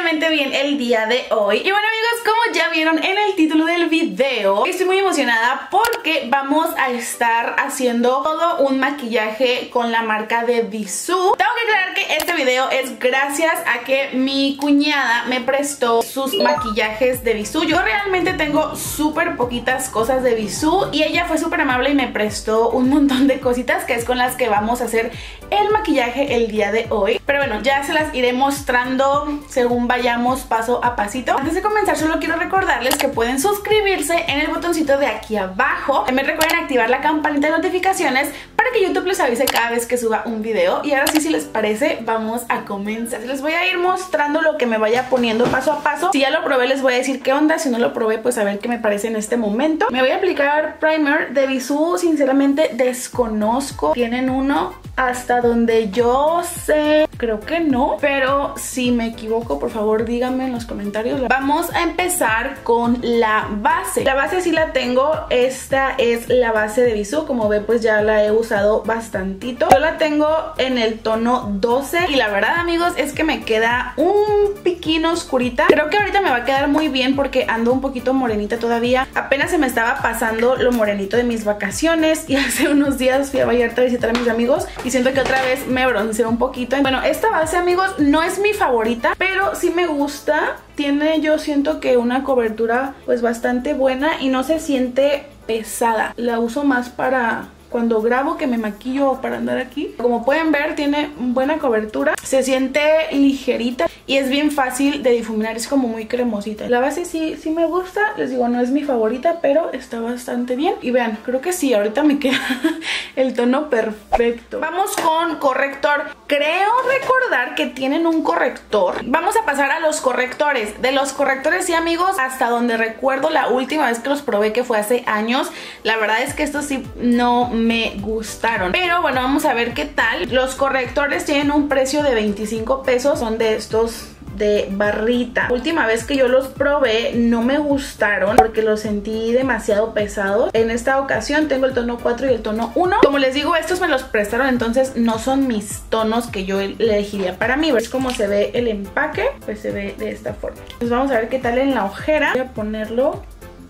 increíblemente bien el día de hoy. Y bueno amigos, como ya vieron en el título del video, estoy muy emocionada porque vamos a estar haciendo todo un maquillaje con la marca de Bisú. Tengo que aclarar que este video es gracias a que mi cuñada me prestó sus maquillajes de Bisú. Yo realmente tengo súper poquitas cosas de Bisú y ella fue súper amable y me prestó un montón de cositas que es con las que vamos a hacer el maquillaje el día de hoy. Pero bueno, ya se las iré mostrando según vayamos paso a pasito. Antes de comenzar solo quiero recordarles que pueden suscribirse en el botoncito de aquí abajo. También recuerden activar la campanita de notificaciones para que YouTube les avise cada vez que suba un video. Y ahora sí, si les parece, vamos a comenzar. Les voy a ir mostrando lo que me vaya poniendo paso a paso. Si ya lo probé les voy a decir qué onda, si no lo probé pues a ver qué me parece en este momento. Me voy a aplicar primer de Bisú, sinceramente desconozco. Tienen uno hasta donde yo sé, creo que no, pero si me equivoco por favor díganme en los comentarios. Vamos a empezar con la base. La base sí la tengo, esta es la base de Bisú, como ve pues ya la he usado bastantito. Yo la tengo en el tono 12 y la verdad amigos es que me queda un piquín oscurita. Creo que ahorita me va a quedar muy bien porque ando un poquito morenita todavía. Apenas se me estaba pasando lo morenito de mis vacaciones y hace unos días fui a Vallarta a visitar a mis amigos y siento que otra vez me bronceé un poquito. Bueno, esta base amigos no es mi favorita, pero sí me gusta. Tiene, yo siento que una cobertura pues bastante buena y no se siente pesada. La uso más para cuando grabo, que me maquillo o para andar aquí. Como pueden ver tiene buena cobertura, se siente ligerita y es bien fácil de difuminar, es como muy cremosita. La base sí me gusta, les digo no es mi favorita pero está bastante bien. Y vean, creo que sí, ahorita me queda el tono perfecto. Vamos con corrector. Creo recordar que tienen un corrector. Vamos a pasar a los correctores. De los correctores sí amigos, hasta donde recuerdo la última vez que los probé, que fue hace años, la verdad es que estos sí no me gustaron, pero bueno, vamos a ver qué tal. Los correctores tienen un precio de 25 pesos, son de estos de barrita. La última vez que yo los probé no me gustaron porque los sentí demasiado pesados. En esta ocasión tengo el tono 4 y el tono 1. Como les digo, estos me los prestaron, entonces no son mis tonos que yo elegiría para mí. ¿Ves cómo se ve el empaque? Pues se ve de esta forma. Pues vamos a ver qué tal en la ojera. Voy a ponerlo.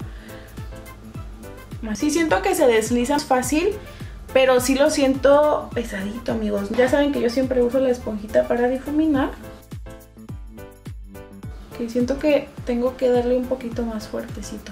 Sí siento que se desliza fácil, pero sí lo siento pesadito amigos. Ya saben que yo siempre uso la esponjita para difuminar. Que siento que tengo que darle un poquito más fuertecito.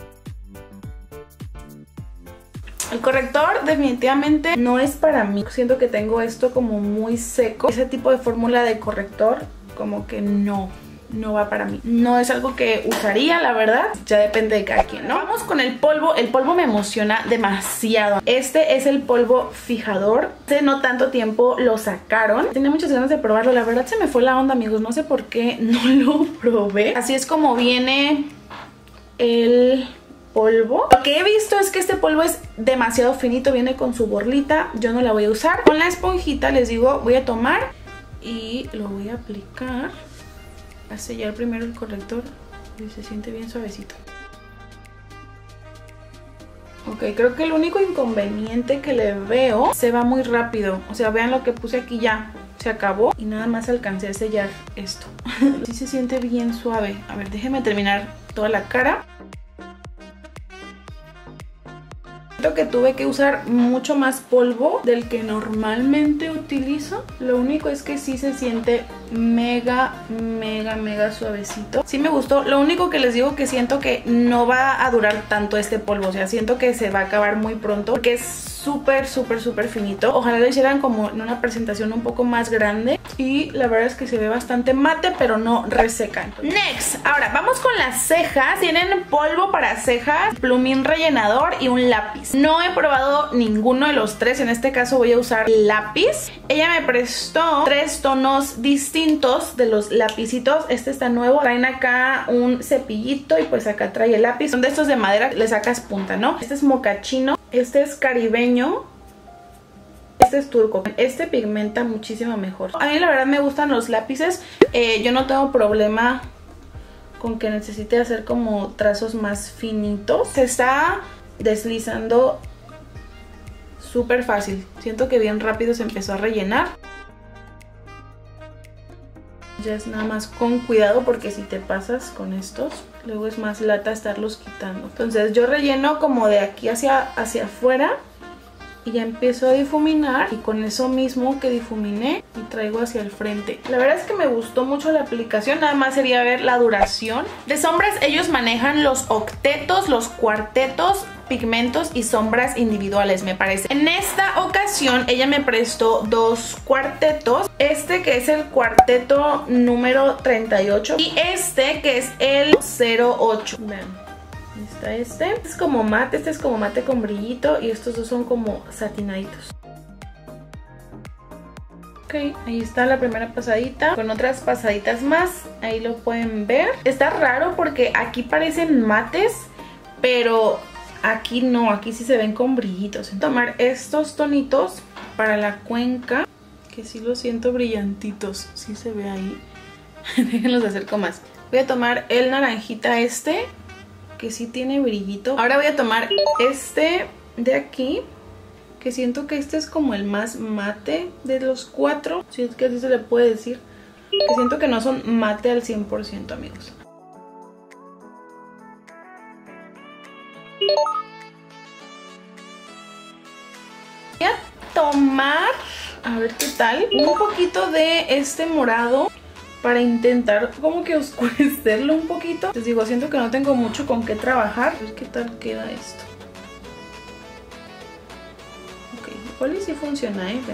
El corrector definitivamente no es para mí. Siento que tengo esto como muy seco. Ese tipo de fórmula de corrector como que no va para mí. No es algo que usaría, la verdad. Ya depende de cada quien, ¿no? Vamos con el polvo. El polvo me emociona demasiado. Este es el polvo fijador. Hace no tanto tiempo lo sacaron. Tenía muchas ganas de probarlo. La verdad se me fue la onda, amigos. No sé por qué no lo probé. Así es como viene el polvo. Lo que he visto es que este polvo es demasiado finito. Viene con su borlita. Yo no la voy a usar. Con la esponjita, les digo, voy a tomar y lo voy a aplicar. A sellar primero el corrector y se siente bien suavecito. Ok, creo que el único inconveniente que le veo, se va muy rápido. O sea, vean lo que puse aquí, ya se acabó y nada más alcancé a sellar esto. Sí se siente bien suave. A ver, déjenme terminar toda la cara. Siento que tuve que usar mucho más polvo del que normalmente utilizo. Lo único es que sí se siente mega suavecito. Sí me gustó. Lo único que les digo que siento que no va a durar tanto este polvo. O sea, siento que se va a acabar muy pronto porque es súper finito. Ojalá lo hicieran como en una presentación un poco más grande. Y la verdad es que se ve bastante mate, pero no reseca. Next, ahora vamos con las cejas. Tienen polvo para cejas, plumín rellenador y un lápiz. No he probado ninguno de los tres. En este caso voy a usar lápiz. Ella me prestó 3 tonos distintos de los lapicitos. Este está nuevo. Traen acá un cepillito y pues acá trae el lápiz. Son de estos de madera, le sacas punta, ¿no? Este es mocachino. Este es caribeño. Este es turco. Este pigmenta muchísimo mejor. A mí la verdad me gustan los lápices. Yo no tengo problema con que necesite hacer como trazos más finitos. Se está deslizando súper fácil. Siento que bien rápido se empezó a rellenar. ya es nada más con cuidado, porque si te pasas con estos, luego es más lata estarlos quitando. Entonces yo relleno como de aquí hacia afuera y ya empiezo a difuminar, y con eso mismo que difuminé y traigo hacia el frente. La verdad es que me gustó mucho la aplicación, nada más sería ver la duración. De sombras ellos manejan los octetos, los cuartetos, pigmentos y sombras individuales, me parece. En esta ocasión ella me prestó 2 cuartetos, este que es el cuarteto número 38 y este que es el 08. Vean. Este es como mate, este es como mate con brillito, y estos dos son como satinaditos. Ok, ahí está la primera pasadita, con otras pasaditas más, ahí lo pueden ver. Está raro porque aquí parecen mates, pero aquí no, aquí sí se ven con brillitos. Voy a tomar estos tonitos para la cuenca, que sí los siento brillantitos, sí se ve ahí. Déjenlos acerco más. Voy a tomar el naranjita este, que sí tiene brillito. Ahora voy a tomar este de aquí, que siento que este es como el más mate de los 4, si es que así se le puede decir, que siento que no son mate al 100%, amigos. Voy a tomar, a ver qué tal, un poquito de este morado para intentar como que oscurecerlo un poquito. Les digo, siento que no tengo mucho con qué trabajar. A ver qué tal queda esto. Ok, igual y sí funciona, vean.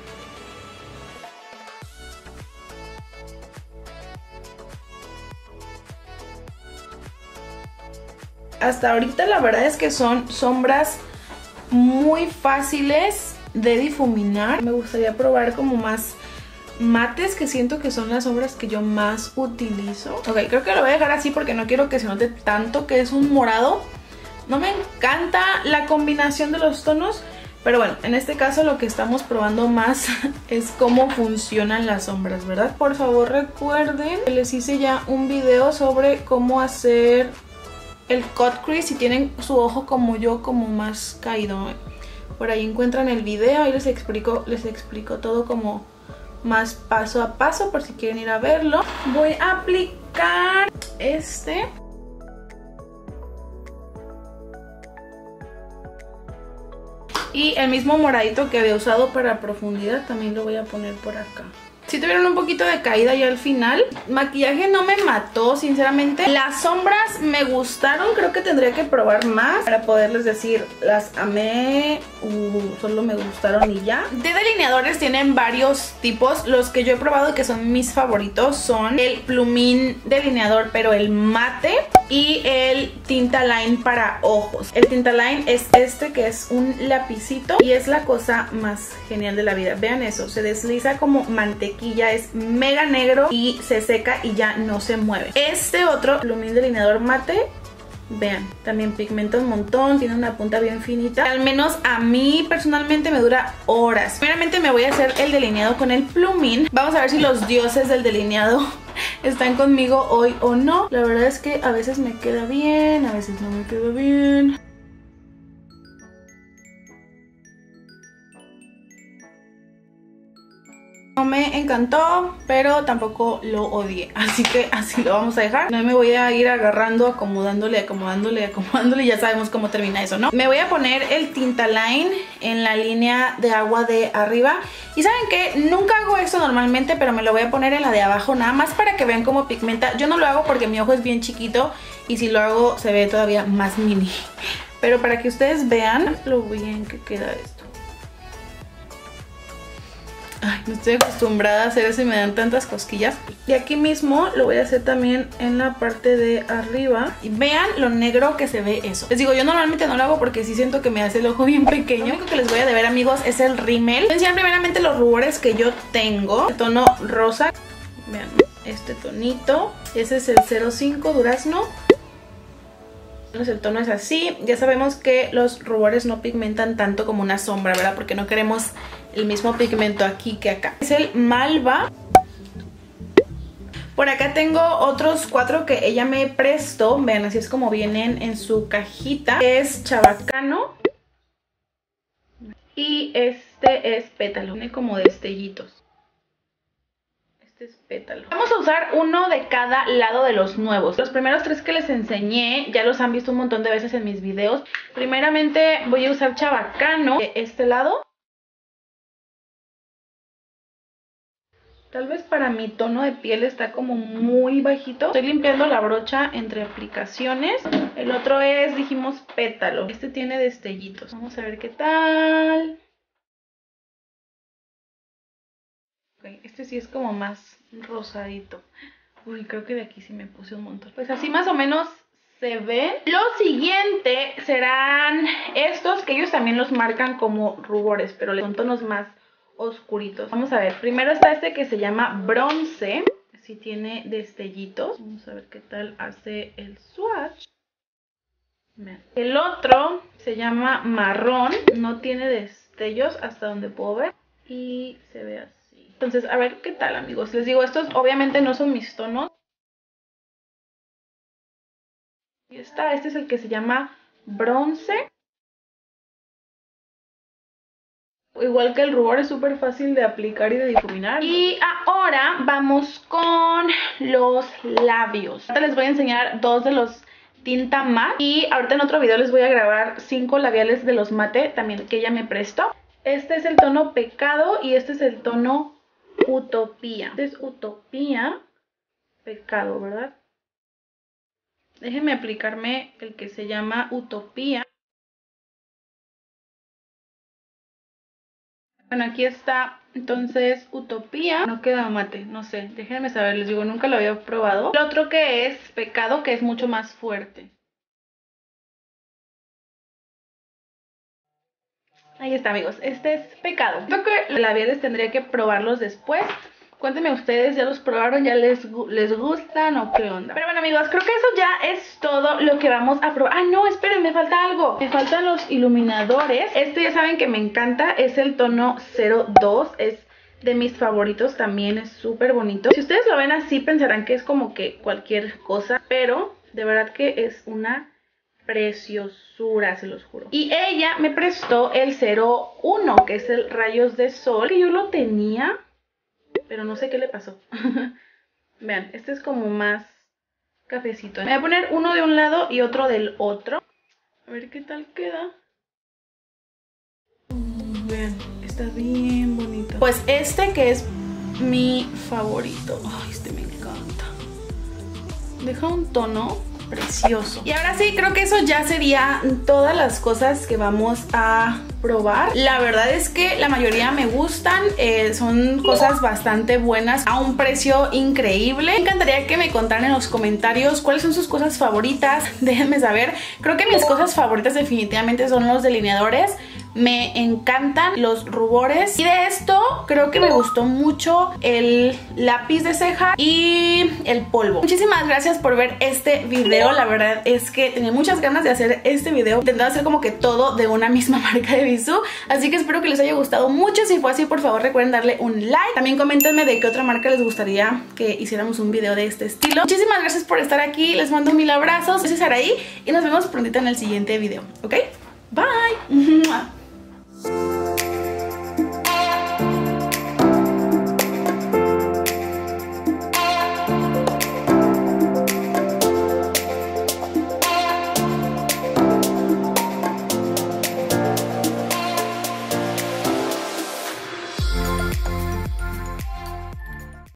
Hasta ahorita la verdad es que son sombras muy fáciles de difuminar. Me gustaría probar como más mates, que siento que son las sombras que yo más utilizo. Ok, creo que lo voy a dejar así porque no quiero que se note tanto que es un morado. No me encanta la combinación de los tonos, pero bueno, en este caso lo que estamos probando más es cómo funcionan las sombras, ¿verdad? Por favor recuerden que les hice ya un video sobre cómo hacer el cut crease si tienen su ojo como yo, como más caído. Por ahí encuentran el video, ahí les explico todo como más paso a paso, por si quieren ir a verlo. Voy a aplicar este. Y el mismo moradito que había usado para profundidad también lo voy a poner por acá. Si tuvieron un poquito de caída ya al final. Maquillaje no me mató, sinceramente. Las sombras me gustaron, creo que tendría que probar más para poderles decir, las amé, solo me gustaron y ya. De delineadores tienen varios tipos. Los que yo he probado y que son mis favoritos son el plumín delineador, pero el mate, y el Tintaline para ojos. El Tintaline es este, que es un lapicito, y es la cosa más genial de la vida. Vean eso, se desliza como mantequilla. Es mega negro y se seca y ya no se mueve. Este otro plumín delineador mate, vean, también pigmenta un montón, tiene una punta bien finita. Al menos a mí personalmente me dura horas. Primeramente me voy a hacer el delineado con el plumín. Vamos a ver si los dioses del delineado están conmigo hoy o no. La verdad es que a veces me queda bien, a veces no me queda bien. No me encantó, pero tampoco lo odié, así que así lo vamos a dejar. No me voy a ir agarrando, acomodándole, ya sabemos cómo termina eso, ¿no? Me voy a poner el Tintaline en la línea de agua de arriba. Y ¿saben qué? Nunca hago esto normalmente, pero me lo voy a poner en la de abajo, nada más para que vean cómo pigmenta. Yo no lo hago porque mi ojo es bien chiquito, y si lo hago se ve todavía más mini. Pero para que ustedes vean lo bien que queda esto. Ay, no estoy acostumbrada a hacer eso y me dan tantas cosquillas. Y aquí mismo lo voy a hacer también en la parte de arriba. Y vean lo negro que se ve eso. Les digo, yo normalmente no lo hago porque sí siento que me hace el ojo bien pequeño. Lo único que les voy a deber, amigos, es el rímel. Voy a enseñar primeramente los rubores que yo tengo. El tono rosa. Vean, este tonito. Ese es el 05 Durazno. El tono es así. Ya sabemos que los rubores no pigmentan tanto como una sombra, ¿verdad? Porque no queremos el mismo pigmento aquí que acá. Es el Malva. Por acá tengo otros 4 que ella me prestó. Vean, así es como vienen en su cajita. Es Chabacano. Y este es Pétalo. Tiene como destellitos. Este es pétalo. Vamos a usar uno de cada lado de los nuevos. Los primeros 3 que les enseñé ya los han visto un montón de veces en mis videos. Primeramente voy a usar chabacano de este lado. Tal vez para mi tono de piel está como muy bajito. Estoy limpiando la brocha entre aplicaciones. El otro es, dijimos, pétalo. Este tiene destellitos. Vamos a ver qué tal. Okay, este sí es como más rosadito. Uy, creo que de aquí sí me puse un montón. Pues así más o menos se ven. Lo siguiente serán estos, que ellos también los marcan como rubores, pero son tonos más oscuritos. Vamos a ver, primero está este que se llama bronce. Sí tiene destellitos. Vamos a ver qué tal hace el swatch. El otro se llama marrón. No tiene destellos hasta donde puedo ver. Y se ve así. Entonces, a ver qué tal, amigos. Les digo, estos obviamente no son mis tonos. Y este es el que se llama bronce. Igual que el rubor, es súper fácil de aplicar y de difuminar. Y ahora vamos con los labios. Ahorita les voy a enseñar 2 de los tinta matte. Y ahorita en otro video les voy a grabar 5 labiales de los mate también que ella me prestó. Este es el tono Pecado y este es el tono Utopía. Este es Utopía, Pecado, ¿verdad? Déjenme aplicarme el que se llama Utopía. Bueno, aquí está, entonces, Utopía. No queda mate, no sé, déjenme saber, les digo, nunca lo había probado. El otro que es Pecado, que es mucho más fuerte. Ahí está, amigos, este es Pecado. Creo que los labiales tendría que probarlos después. Cuéntenme ustedes, ¿ya los probaron? ¿Ya les gustan o qué onda? Pero bueno, amigos, creo que eso ya es todo lo que vamos a probar. Ah, no, esperen, me falta algo. Me faltan los iluminadores. Este ya saben que me encanta, es el tono 02. Es de mis favoritos, también es súper bonito. Si ustedes lo ven así, pensarán que es como que cualquier cosa, pero de verdad que es una preciosura, se los juro. Y ella me prestó el 01, que es el Rayos de Sol, que yo lo tenía, pero no sé qué le pasó. Vean, este es como más cafecito. Me voy a poner uno de un lado y otro del otro. A ver qué tal queda. Vean, está bien bonito. Pues este que es mi favorito. Ay, este me encanta. Deja un tono precioso. Y ahora sí, creo que eso ya sería todas las cosas que vamos a probar. La verdad es que la mayoría me gustan, son cosas bastante buenas a un precio increíble. Me encantaría que me contaran en los comentarios cuáles son sus cosas favoritas. Déjenme saber. Creo que mis cosas favoritas definitivamente son los delineadores. Me encantan los rubores. Y de esto creo que me gustó mucho el lápiz de ceja y el polvo. Muchísimas gracias por ver este video. La verdad es que tenía muchas ganas de hacer este video. Intentaba hacer como que todo de una misma marca de Bisú. Así que espero que les haya gustado mucho. Si fue así, por favor recuerden darle un like. También coméntenme de qué otra marca les gustaría que hiciéramos un video de este estilo. Muchísimas gracias por estar aquí. Les mando 1000 abrazos. Yo soy Saraí y nos vemos prontito en el siguiente video. ¿Ok? Bye.